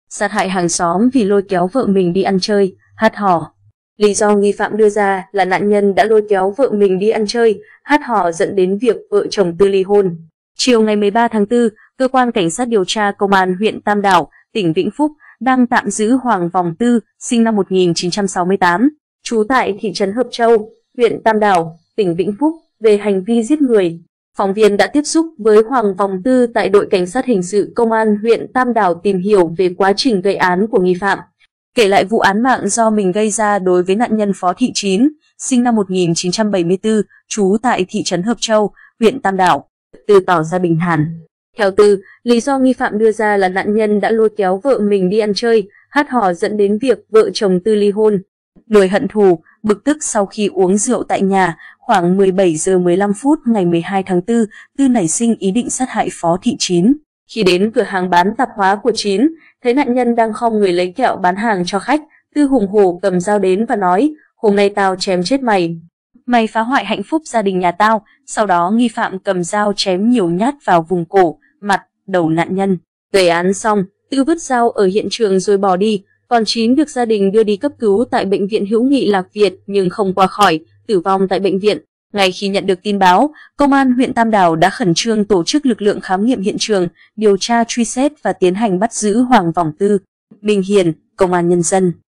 sát hại hàng xóm vì lôi kéo vợ mình đi ăn chơi, hát hò. Lý do nghi phạm đưa ra là nạn nhân đã lôi kéo vợ mình đi ăn chơi, hát hò dẫn đến việc vợ chồng Tư ly hôn. Chiều ngày 13 tháng 4, Cơ quan Cảnh sát điều tra Công an huyện Tam Đảo, tỉnh Vĩnh Phúc đang tạm giữ Hoàng Vòng Tư, sinh năm 1968, trú tại thị trấn Hợp Châu, huyện Tam Đảo, tỉnh Vĩnh Phúc, về hành vi giết người. Phóng viên đã tiếp xúc với Hoàng Vòng Tư tại đội Cảnh sát hình sự Công an huyện Tam Đảo tìm hiểu về quá trình gây án của nghi phạm. Kể lại vụ án mạng do mình gây ra đối với nạn nhân Phó Thị Chín, sinh năm 1974, trú tại thị trấn Hợp Châu, huyện Tam Đảo, Tư tỏ ra bình thản. Theo Tư, lý do nghi phạm đưa ra là nạn nhân đã lôi kéo vợ mình đi ăn chơi, hát hò dẫn đến việc vợ chồng Tư ly hôn. Nổi hận thù, bực tức sau khi uống rượu tại nhà, khoảng 17 giờ 15 phút ngày 12 tháng 4, Tư nảy sinh ý định sát hại Phó Thị Chín. Khi đến cửa hàng bán tạp hóa của Chín, thấy nạn nhân đang khom người lấy kẹo bán hàng cho khách, Tư hùng hổ cầm dao đến và nói, hôm nay tao chém chết mày. Mày phá hoại hạnh phúc gia đình nhà tao. Sau đó nghi phạm cầm dao chém nhiều nhát vào vùng cổ, mặt, đầu nạn nhân. Gây án xong, Tư vứt dao ở hiện trường rồi bỏ đi, còn Chín được gia đình đưa đi cấp cứu tại Bệnh viện Hữu nghị Lạc Việt nhưng không qua khỏi, tử vong tại bệnh viện. Ngay khi nhận được tin báo, Công an huyện Tam Đảo đã khẩn trương tổ chức lực lượng khám nghiệm hiện trường, điều tra truy xét và tiến hành bắt giữ Hoàng Vòng Tư. Bình Hiền, Công an Nhân dân.